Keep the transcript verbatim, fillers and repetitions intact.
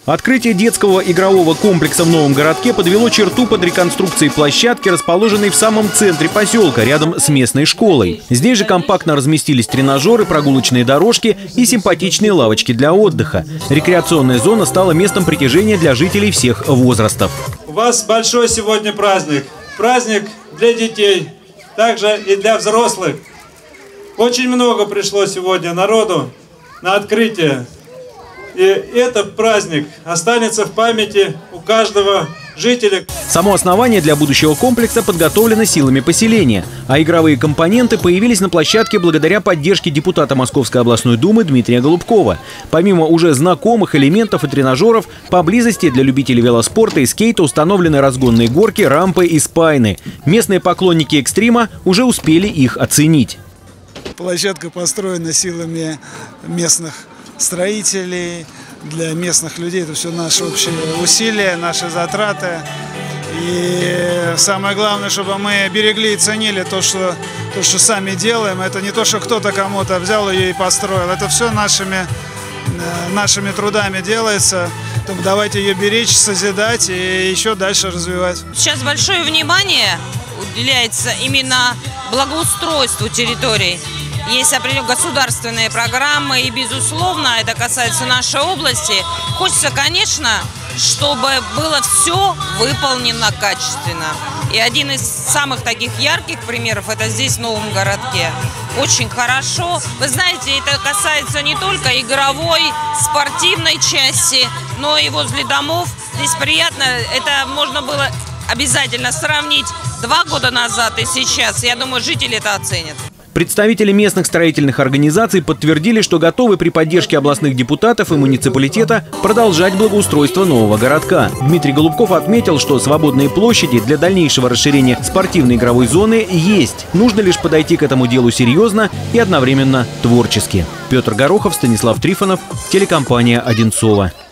Открытие детского игрового комплекса в Новом городке подвело черту под реконструкцией площадки, расположенной в самом центре поселка, рядом с местной школой. Здесь же компактно разместились тренажеры, прогулочные дорожки и симпатичные лавочки для отдыха. Рекреационная зона стала местом притяжения для жителей всех возрастов. У вас большой сегодня праздник. Праздник для детей, также и для взрослых. Очень много пришло сегодня народу на открытие. И этот праздник останется в памяти у каждого жителя. Само основание для будущего комплекса подготовлено силами поселения, а игровые компоненты появились на площадке благодаря поддержке депутата Московской областной думы Дмитрия Голубкова. Помимо уже знакомых элементов и тренажеров, поблизости для любителей велоспорта и скейта установлены разгонные горки, рампы и спайны. Местные поклонники экстрима уже успели их оценить. Площадка построена силами местных строителей, для местных людей. Это все наши общие усилия, наши затраты. И самое главное, чтобы мы берегли и ценили то, что, то, что сами делаем. Это не то, что кто-то кому-то взял ее и построил. Это все нашими, нашими трудами делается. Только давайте ее беречь, созидать и еще дальше развивать. Сейчас большое внимание уделяется именно благоустройству территорий. Есть определенные государственные программы, и, безусловно, это касается нашей области. Хочется, конечно, чтобы было все выполнено качественно. И один из самых таких ярких примеров – это здесь, в Новом городке. Очень хорошо. Вы знаете, это касается не только игровой, спортивной части, но и возле домов. Здесь приятно. Это можно было обязательно сравнить два года назад и сейчас. Я думаю, жители это оценят. Представители местных строительных организаций подтвердили, что готовы при поддержке областных депутатов и муниципалитета продолжать благоустройство нового городка. Дмитрий Голубков отметил, что свободные площади для дальнейшего расширения спортивной игровой зоны есть. Нужно лишь подойти к этому делу серьезно и одновременно творчески. Петр Горохов, Станислав Трифонов, телекомпания «Одинцово».